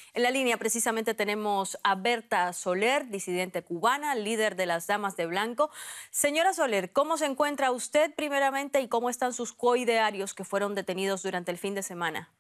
En la línea precisamente tenemos a Berta Soler, disidente cubana, líder de las Damas de Blanco. Señora Soler, ¿cómo se encuentra usted primeramente y cómo están sus coidearios que fueron detenidos durante el fin de semana?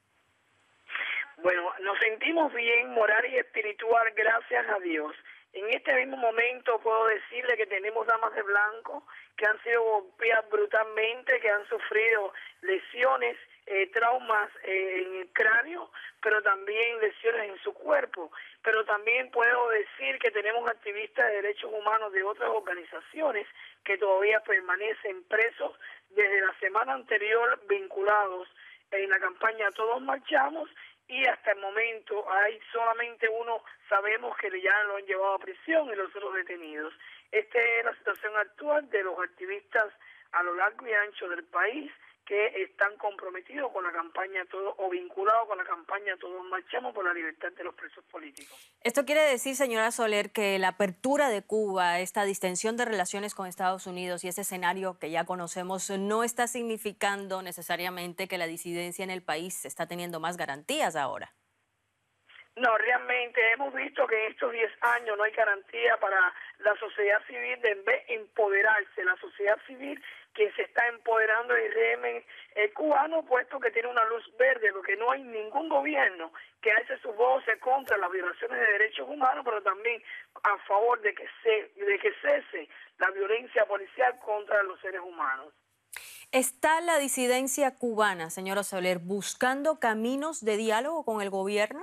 Bueno, nos sentimos bien moral y espiritual, gracias a Dios. En este mismo momento puedo decirle que tenemos damas de blanco que han sido golpeadas brutalmente, que han sufrido lesiones, traumas en el cráneo, pero también lesiones en su cuerpo. Pero también puedo decir que tenemos activistas de derechos humanos de otras organizaciones que todavía permanecen presos desde la semana anterior vinculados en la campaña Todos Marchamos, y hasta el momento hay solamente uno, sabemos que ya lo han llevado a prisión y los otros detenidos. Esta es la situación actual de los activistas a lo largo y ancho del país que están comprometidos con la campaña Todos o vinculados con la campaña Todos Marchamos por la libertad de los presos políticos. Esto quiere decir, señora Soler, que la apertura de Cuba, esta distensión de relaciones con Estados Unidos y ese escenario que ya conocemos no está significando necesariamente que la disidencia en el país está teniendo más garantías ahora. No, realmente hemos visto que en estos 10 años no hay garantía para la sociedad civil de en vez de empoderarse, la sociedad civil que se está empoderando del régimen cubano, puesto que tiene una luz verde, porque no hay ningún gobierno que alce su voz contra las violaciones de derechos humanos, pero también a favor de que cese la violencia policial contra los seres humanos. ¿Está la disidencia cubana, señora Soler, buscando caminos de diálogo con el gobierno?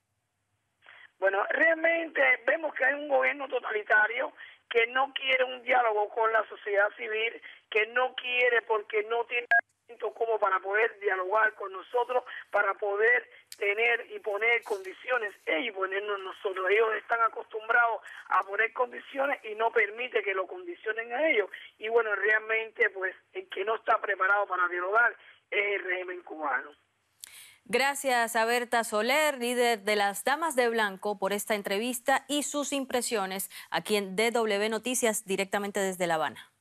Bueno, realmente vemos que hay un gobierno totalitario que no quiere un diálogo con la sociedad civil, que no quiere porque no tiene como para poder dialogar con nosotros, para poder tener y poner condiciones, ellos ponernos nosotros. Ellos están acostumbrados a poner condiciones y no permite que lo condicionen a ellos. Y bueno, realmente pues el que no está preparado para dialogar es el régimen cubano. Gracias a Berta Soler, líder de las Damas de Blanco, por esta entrevista y sus impresiones aquí en DW Noticias directamente desde La Habana.